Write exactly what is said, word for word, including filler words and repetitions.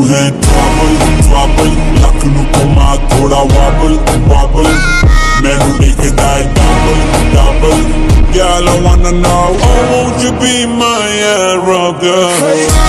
है trouble, trouble, ਲੱਕ ਨੂੰ ਘੁਮਾ ਥੋੜਾ wobble, wobble, ਮੈਨੂੰ ਦੇਖਦਾ ਹੈ double, double. Girl, I wanna know, oh, won't you be my Arab girl?